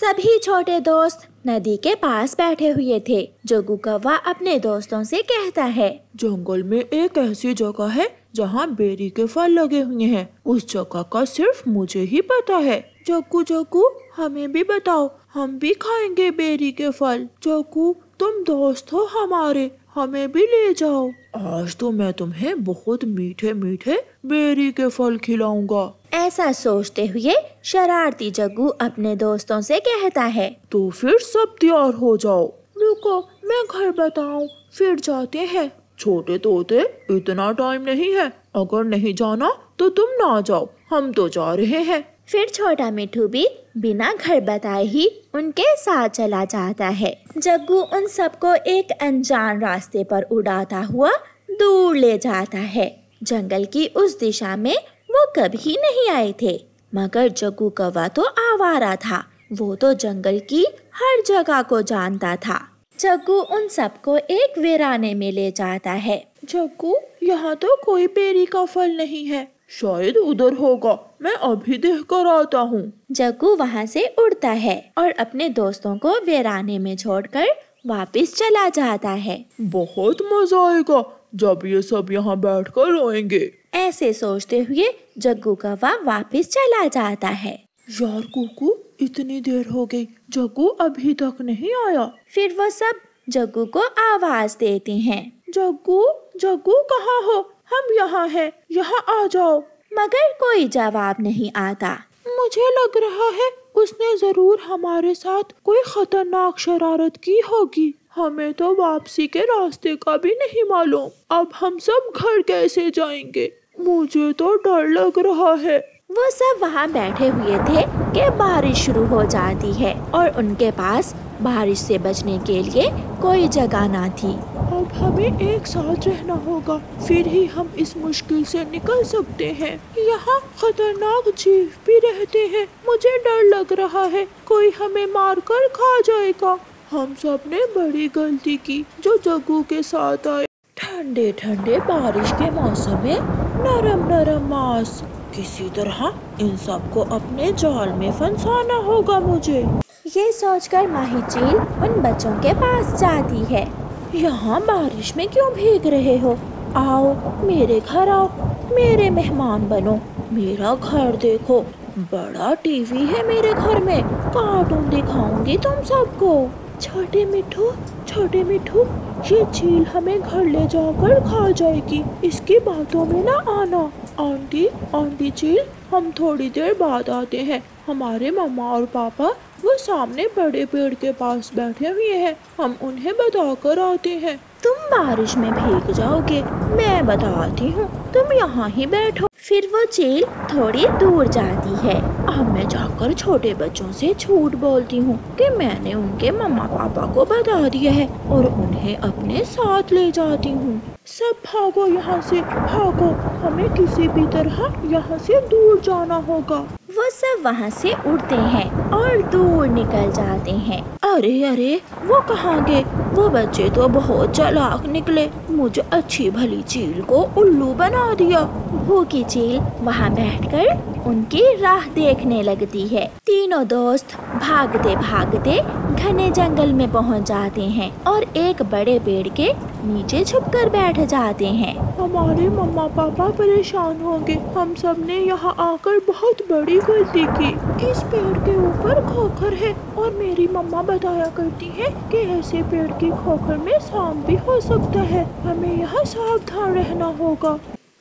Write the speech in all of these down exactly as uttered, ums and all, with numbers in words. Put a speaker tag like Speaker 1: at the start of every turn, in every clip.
Speaker 1: सभी छोटे दोस्त नदी के पास बैठे हुए थे। जग्गू कौवा अपने दोस्तों से कहता है,
Speaker 2: जंगल में एक ऐसी जगह है जहाँ बेरी के फल लगे हुए हैं। उस जगह का सिर्फ मुझे ही पता है। जग्गू जग्गू हमें भी बताओ, हम भी खाएंगे बेरी के फल। जग्गू तुम दोस्त हो हमारे, हमें भी ले जाओ। आज तो मैं तुम्हें बहुत मीठे मीठे बेरी के फल खिलाऊंगा।
Speaker 1: ऐसा सोचते हुए शरारती जग्गू अपने दोस्तों से कहता है।
Speaker 2: तो फिर सब तैयार हो जाओ। रुको मैं घर बताऊं, फिर जाते हैं। छोटे तोते इतना टाइम नहीं है, अगर नहीं जाना तो तुम ना जाओ, हम तो जा रहे हैं।
Speaker 1: फिर छोटा मिठू भी बिना घर बताए ही उनके साथ चला जाता है। जग्गू उन सबको एक अनजान रास्ते पर उड़ाता हुआ दूर ले जाता है। जंगल की उस दिशा में वो कभी नहीं आए थे, मगर जग्गू कौवा तो आवारा था। वो तो जंगल की हर जगह को जानता था। जग्गू उन सबको एक वीराने में ले जाता है।
Speaker 2: जग्गू यहाँ तो कोई बेरी का फल नहीं है, शायद उधर होगा, मैं अभी देख कर आता हूँ।
Speaker 1: जग्गू वहाँ से उड़ता है और अपने दोस्तों को वीराने में छोड़कर वापस चला जाता है।
Speaker 2: बहुत मजा आएगा जब ये सब यहाँ बैठकर रोएंगे।
Speaker 1: ऐसे सोचते हुए जग्गू कौवा वापस चला जाता है।
Speaker 2: यार कुकू, इतनी देर हो गई, जग्गू अभी तक नहीं आया।
Speaker 1: फिर वो सब जग्गू को आवाज देते हैं।
Speaker 2: जग्गू जग्गू कहाँ हो? हम यहाँ हैं, यहाँ आ जाओ।
Speaker 1: मगर कोई जवाब नहीं आता।
Speaker 2: मुझे लग रहा है उसने जरूर हमारे साथ कोई खतरनाक शरारत की होगी। हमें तो वापसी के रास्ते का भी नहीं मालूम। अब हम सब घर कैसे जाएंगे? मुझे तो डर लग रहा है।
Speaker 1: वो सब वहाँ बैठे हुए थे कि बारिश शुरू हो जाती है और उनके पास बारिश से बचने के लिए कोई जगह ना थी।
Speaker 2: अब हमें एक साथ रहना होगा, फिर ही हम इस मुश्किल से निकल सकते हैं। यहाँ खतरनाक जीव भी रहते हैं, मुझे डर लग रहा है कोई हमें मारकर खा जाएगा। हम सब ने बड़ी गलती की जो जग्गू के साथ आए। ठंडे ठंडे बारिश के मौसम में नरम नरम मांस, किसी तरह इन सबको अपने जाल में फंसाना होगा मुझे।
Speaker 1: ये सोचकर माही चील उन बच्चों के पास जाती है।
Speaker 2: यहाँ बारिश में क्यों भीग रहे हो? आओ मेरे घर आओ, मेरे मेहमान बनो। मेरा घर देखो, बड़ा टीवी है मेरे घर में, कार्टून दिखाऊंगी तुम सबको। छोटे मिठू छोटे मिठू, ये चील हमें घर ले जाकर खा जाएगी, इसकी बातों में ना आना। आंटी आंटी चील, हम थोड़ी देर बाद आते हैं। हमारे मम्मा और पापा वो सामने बड़े पेड़ के पास बैठे हुए हैं, हम उन्हें बता कर आते हैं।
Speaker 1: तुम बारिश में भीग जाओगे, मैं बताती हूँ, तुम यहाँ ही बैठो। फिर वो चील थोड़ी दूर जाती है।
Speaker 2: अब मैं जाकर छोटे बच्चों से झूठ बोलती हूँ कि मैंने उनके मम्मा पापा को बता दिया है और उन्हें अपने साथ ले जाती हूँ। सब भागो यहाँ से, भागो, हमें किसी भी तरह यहाँ से दूर जाना होगा।
Speaker 1: वो सब वहाँ से उड़ते हैं और दूर निकल जाते हैं।
Speaker 2: अरे अरे, वो कहाँ गए? वो बच्चे तो बहुत चालाक निकले, मुझे अच्छी भली चील को उल्लू बना दिया।
Speaker 1: भूखी चील वहाँ बैठकर उनकी राह देखने लगती है। तीनों दोस्त भागते भागते घने जंगल में पहुँच जाते हैं और एक बड़े पेड़ के नीचे छुपकर बैठ जाते हैं।
Speaker 2: हमारे मम्मा पापा परेशान होंगे, हम सब ने यहाँ आकर बहुत बड़ी गलती की। इस पेड़ के ऊपर खोखर है और मेरी मम्मा बताया करती है कि ऐसे पेड़ की खोखर में सांप भी हो सकता है, हमें यहाँ सावधान रहना होगा।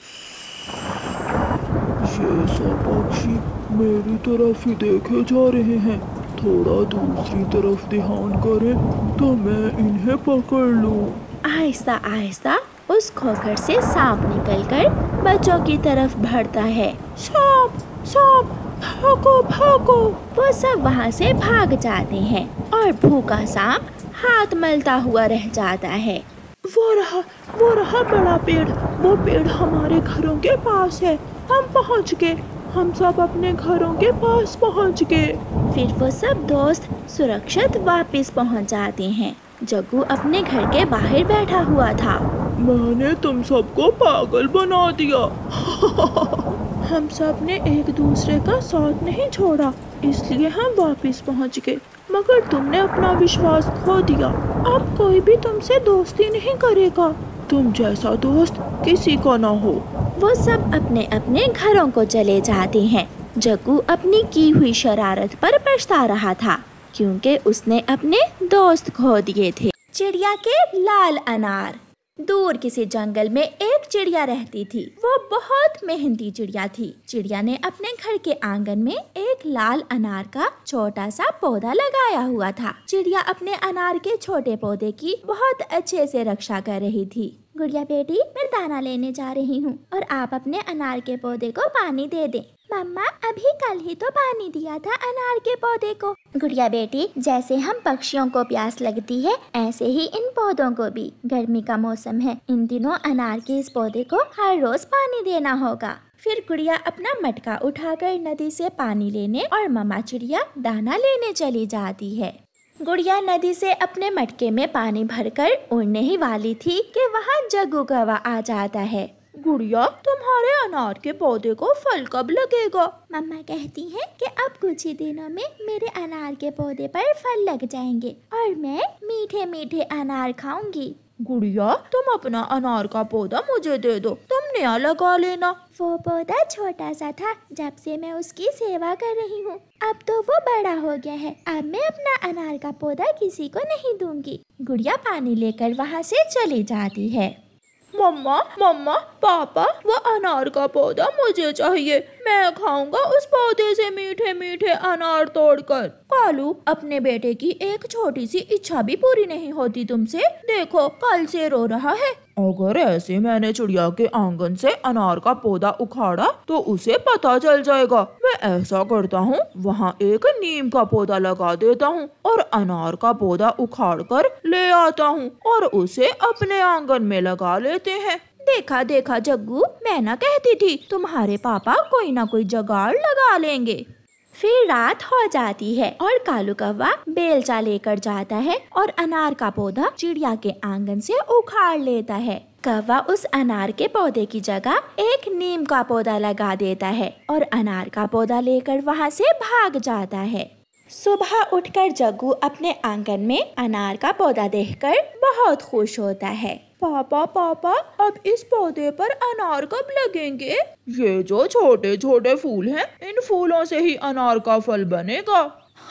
Speaker 2: ये सब पक्षी मेरी तरफ ही देखे जा रहे हैं, थोड़ा दूसरी तरफ ध्यान करें तो मैं इन्हें पकड़ लूं।
Speaker 1: आहिस्ता आहिस्ता उस खोखर से सांप निकलकर बच्चों की तरफ बढ़ता है।
Speaker 2: सांप सांप, भागो भागो।
Speaker 1: वो सब वहाँ से भाग जाते हैं और भूखा सांप हाथ मलता हुआ रह जाता है।
Speaker 2: वो रहा वो रहा बड़ा पेड़, वो पेड़ हमारे घरों के पास है, हम पहुँच गए, हम सब अपने घरों के पास पहुँच गए।
Speaker 1: फिर वो सब दोस्त सुरक्षित वापस पहुँच जाते हैं। जग्गू अपने घर के बाहर बैठा हुआ था।
Speaker 2: मैंने तुम सबको पागल बना दिया। हम सब ने एक दूसरे का साथ नहीं छोड़ा, इसलिए हम वापस पहुंच गए, मगर तुमने अपना विश्वास खो दिया। अब कोई भी तुमसे दोस्ती नहीं करेगा। तुम जैसा दोस्त किसी को न हो।
Speaker 1: वो सब अपने अपने घरों को चले जाते हैं। जग्गू अपनी की हुई शरारत पर पछता रहा था, क्योंकि उसने अपने दोस्त खो दिए थे। चिड़िया के लाल अनार। दूर किसी जंगल में एक चिड़िया रहती थी। वो बहुत मेहनती चिड़िया थी। चिड़िया ने अपने घर के आंगन में एक लाल अनार का छोटा सा पौधा लगाया हुआ था। चिड़िया अपने अनार के छोटे पौधे की बहुत अच्छे से रक्षा कर रही थी। गुड़िया बेटी, मैं दाना लेने जा रही हूँ और आप अपने अनार के पौधे को पानी दे दें। मम्मा, अभी कल ही तो पानी दिया था अनार के पौधे को। गुड़िया बेटी, जैसे हम पक्षियों को प्यास लगती है, ऐसे ही इन पौधों को भी। गर्मी का मौसम है, इन दिनों अनार के इस पौधे को हर रोज पानी देना होगा। फिर गुड़िया अपना मटका उठाकर नदी से पानी लेने और मम्मा चिड़िया दाना लेने चली जाती है। गुड़िया नदी से अपने मटके में पानी भरकर उड़ने ही वाली थी कि वहाँ जग्गू कौवा आ जाता है।
Speaker 2: गुड़िया, तुम्हारे अनार के पौधे को फल कब लगेगा?
Speaker 1: मम्मा कहती हैं कि अब कुछ ही दिनों में मेरे अनार के पौधे पर फल लग जाएंगे और मैं मीठे मीठे अनार खाऊंगी।
Speaker 2: गुड़िया, तुम अपना अनार का पौधा मुझे दे दो, तुम नया लगा लेना।
Speaker 1: वो पौधा छोटा सा था जब से मैं उसकी सेवा कर रही हूँ। अब तो वो बड़ा हो गया है। अब मैं अपना अनार का पौधा किसी को नहीं दूंगी। गुड़िया पानी लेकर वहाँ से चली जाती है।
Speaker 2: मम्मा, मम्मा, पापा, वो अनार का पौधा मुझे चाहिए। मैं खाऊंगा उस पौधे से मीठे मीठे अनार तोड़कर। कालू, अपने बेटे की एक छोटी सी इच्छा भी पूरी नहीं होती तुमसे। देखो, कल से रो रहा है। अगर ऐसे मैंने चिड़िया के आंगन से अनार का पौधा उखाड़ा तो उसे पता चल जाएगा। मैं ऐसा करता हूँ, वहाँ एक नीम का पौधा लगा देता हूँ और अनार का पौधा उखाड़ कर ले आता हूँ और उसे अपने आंगन में लगा लेते हैं। देखा देखा जग्गू, मैं ना कहती थी तुम्हारे पापा कोई ना कोई जुगाड़ लगा लेंगे।
Speaker 1: फिर रात हो जाती है और कालू कौवा बेलचा लेकर जाता है और अनार का पौधा चिड़िया के आंगन से उखाड़ लेता है। कौवा उस अनार के पौधे की जगह एक नीम का पौधा लगा देता है और अनार का पौधा लेकर वहाँ से भाग जाता है। सुबह उठकर जग्गू अपने आंगन में अनार का पौधा देखकर बहुत खुश होता है।
Speaker 2: पापा, पापा, अब इस पौधे पर अनार कब लगेंगे? ये जो छोटे छोटे फूल हैं, इन फूलों से ही अनार का फल बनेगा।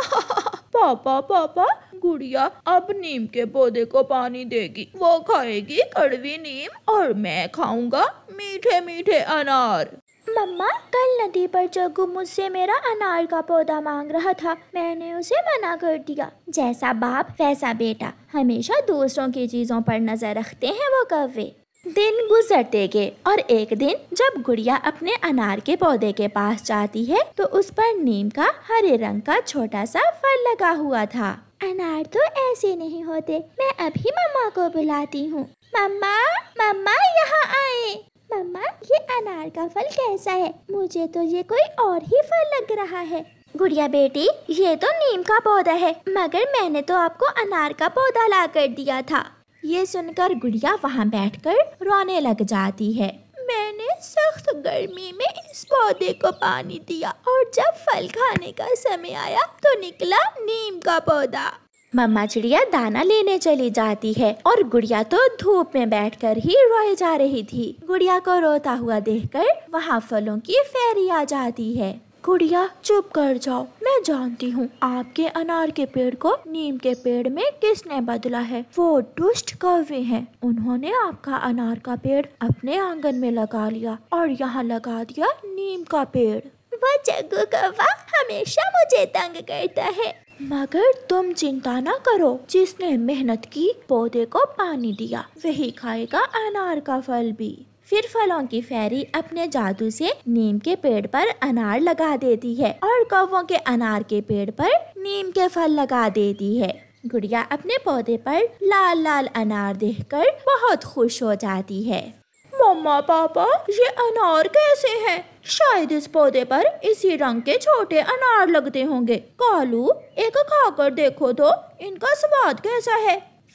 Speaker 2: पापा, पापा, गुड़िया अब नीम के पौधे को पानी देगी। वो खाएगी कड़वी नीम और मैं खाऊंगा मीठे मीठे अनार।
Speaker 1: मम्मा, कल नदी पर जग्गू मुझसे मेरा अनार का पौधा मांग रहा था। मैंने उसे मना कर दिया। जैसा बाप वैसा बेटा, हमेशा दूसरों की चीजों पर नजर रखते हैं वो कौवे। दिन गुजरते गए और एक दिन जब गुड़िया अपने अनार के पौधे के पास जाती है तो उस पर नीम का हरे रंग का छोटा सा फल लगा हुआ था। अनार तो ऐसे नहीं होते। मैं अभी मम्मा को बुलाती हूँ। मम्मा, मम्मा, यहाँ आए। मम्मा, ये अनार का फल कैसा है? मुझे तो ये कोई और ही फल लग रहा है। गुड़िया बेटी, ये तो नीम का पौधा है, मगर मैंने तो आपको अनार का पौधा ला कर दिया था। ये सुनकर गुड़िया वहाँ बैठकर रोने लग जाती है।
Speaker 2: मैंने सख्त गर्मी में इस पौधे को पानी दिया और जब फल खाने का समय आया तो निकला नीम का पौधा।
Speaker 1: मम्मा चिड़िया दाना लेने चली जाती है और गुड़िया तो धूप में बैठकर ही रोए जा रही थी। गुड़िया को रोता हुआ देखकर वहाँ फलों की फेरी आ जाती है।
Speaker 2: गुड़िया, चुप कर जाओ। मैं जानती हूँ आपके अनार के पेड़ को नीम के पेड़ में किसने बदला है। वो दुष्ट कौवे हैं। उन्होंने आपका अनार का पेड़ अपने आंगन में लगा लिया और यहाँ लगा दिया नीम का पेड़।
Speaker 1: वो जग्गू कौवा हमेशा मुझे तंग करता है।
Speaker 2: मगर तुम चिंता न करो, जिसने मेहनत की पौधे को पानी दिया वही खाएगा अनार का फल भी।
Speaker 1: फिर फलों की फेरी अपने जादू से नीम के पेड़ पर अनार लगा देती है और कौवों के अनार के पेड़ पर नीम के फल लगा देती है। गुड़िया अपने पौधे पर लाल लाल अनार देखकर बहुत खुश हो जाती है।
Speaker 2: मम्मा, पापा, ये अनार कैसे हैं? शायद इस पौधे पर इसी रंग के छोटे अनार लगते होंगे। कालू, एक खाकर देखो तो इनका स्वाद कैसा है।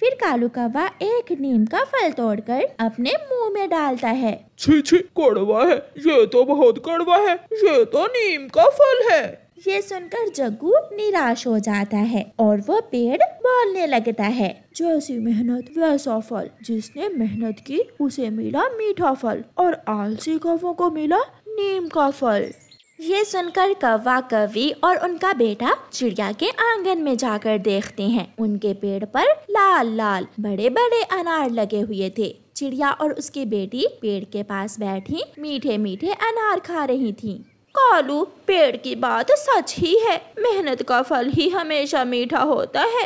Speaker 1: फिर कालू कौवा एक नीम का फल तोड़कर अपने मुंह में डालता है।
Speaker 3: छी छी, कड़वा है, ये तो बहुत कड़वा है, ये तो नीम का फल है।
Speaker 1: ये सुनकर जग्गू निराश हो जाता है और वो पेड़ बोलने लगता है,
Speaker 2: जैसी मेहनत वैसा फल, जिसने मेहनत की उसे मिला मीठा फल और आलसी कौवों को मिला नीम का फल।
Speaker 1: ये सुनकर कौवा कौवी और उनका बेटा चिड़िया के आंगन में जाकर देखते हैं। उनके पेड़ पर लाल लाल बड़े बड़े अनार लगे हुए थे। चिड़िया और उसकी बेटी पेड़ के पास बैठी मीठे मीठे अनार खा रही थीं।
Speaker 2: कालू, पेड़ की बात सच ही है, मेहनत का फल ही हमेशा मीठा होता है।